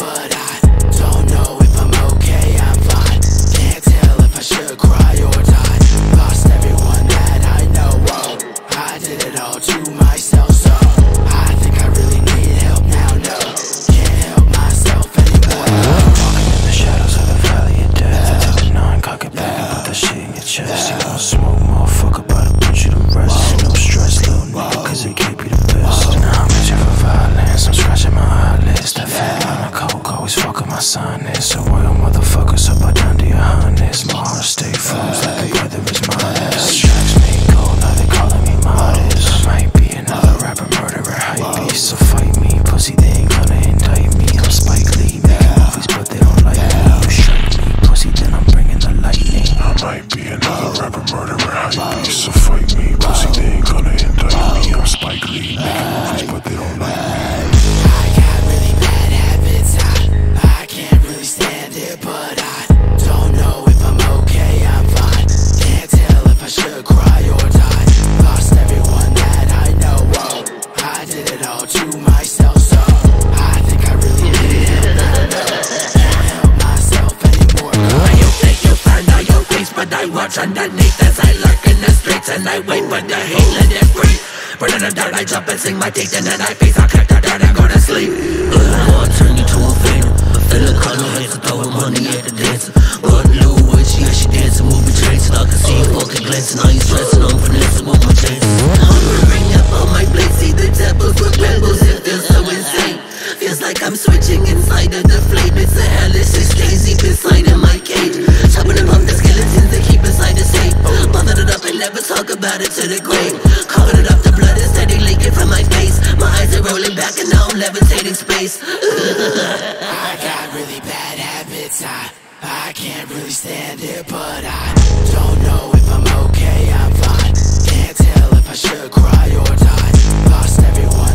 but I don't know if I'm okay, I'm fine. Can't tell if I should cry or die. Lost everyone that I know, whoa. I did it all to myself, so I think I really need help now, no. Can't help myself anymore. Walking in the shadows of the valley of death. I take a 9, cock it back and put that shit in your chest. You gon' smoke, motherfucker, but I put you to rest. No stress, little nigga, cause it can't be the best. Now I'm itching for violence, I'm scratching my eyelids. That fat line of coke always fucking my sinus. So royal motherfucker, so bow down to your highness. My heart stay froze like the weather is minus. Strikes me cold, now they calling me modest. I might be another rapper, murderer, hypebeast. So fight me, pussy, they ain't gonna indict me. I'm Spike Lee, making movies, but they don't like me. You strike me, pussy, then I'm bringing the lightning. I might be another rapper, murderer, hypebeast. So fight me, pussy, they ain't gonna indict me. I'm Spike Lee, making movies, but they don't like me. I got really bad habits, I can't really stand it, but I don't know if I'm okay, I'm fine. Can't tell if I should cry or die. Lost everyone that I know, whoa. I did it all to myself, so I think I really need help now, no. Can't help myself anymore. I hope that you find out your face, but I watch underneath as I lurk in the streets and I wait for the hate, let it free. Burn in the dirt, I jump and sing my teeth, and then I face, I crack the dirt and go to sleep. I'll turn you to a phantom. I feel a carnal hands, throwing money at the dancer. Run low with she, yeah, she dancing, moving trancing. I can see you fucking glancing, all you stressing, I'm finessing with my chances. Hovering up on my blade, see the devils with rebels, it feels so insane. Feels like I'm switching inside of the flame. It's a hellish exchange deep inside of my cage. Chopping them up the skeletons they keep inside the safe. Bothered it up and never talk about it to the grave. Coughing it up, the blood is steady leaking from my face. My eyes are rolling back and now I'm levitating space. I got really bad habits, I can't really stand it, but I don't know if I'm okay, I'm fine. Can't tell if I should cry or die. Lost everyone